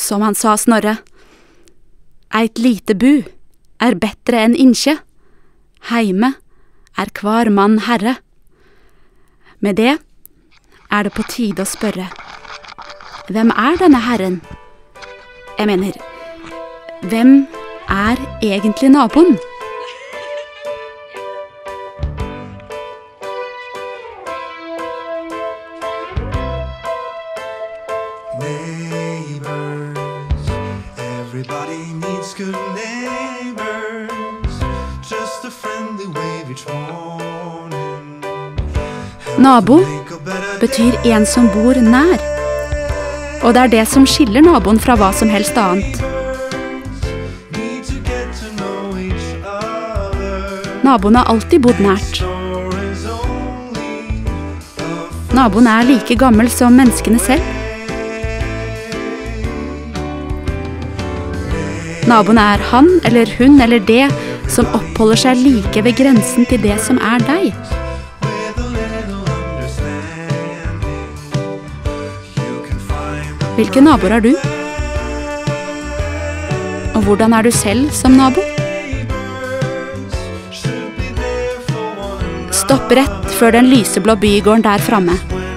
Som han sa, Snorre, eit lite bu er betre enn innskje, heime er hver mann herre. Med det er det på tide å spørre, hvem er denne herren? Jeg mener, hvem er egentlig naboen? Everybody needs good neighbors, just a friendly wave each morning. Nabo betyr en som bor nær, og det er det som skiller naboen fra hva som helst annet. Naboen har alltid bodd nært. Naboen er like gammel som menneskene selv. Naboen er han eller hun eller det som oppholder seg like ved grensen til det som er deg. Hvilke naboer er du? Og hvordan er du selv som nabo? Stopp rett før den lyseblå bygården der framme.